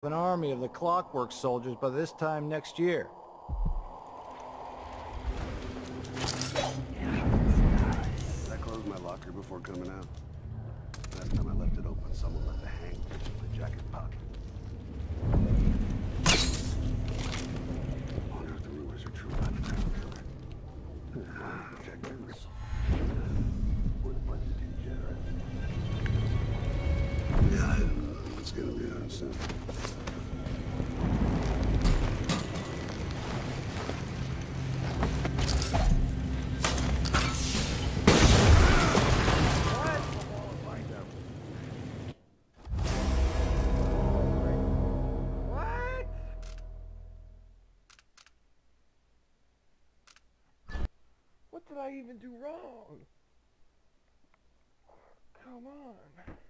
an army of the Clockwork Soldiers by this time next year. I closed my locker before coming out. Last time I left it open, someone left a hangfish in my jacket pocket. I wonder if the rumors are true about the Crown Killer. Detectives. Or the bunch of degenerates. Yeah, it's gonna be on soon. What did I even do wrong? Come on.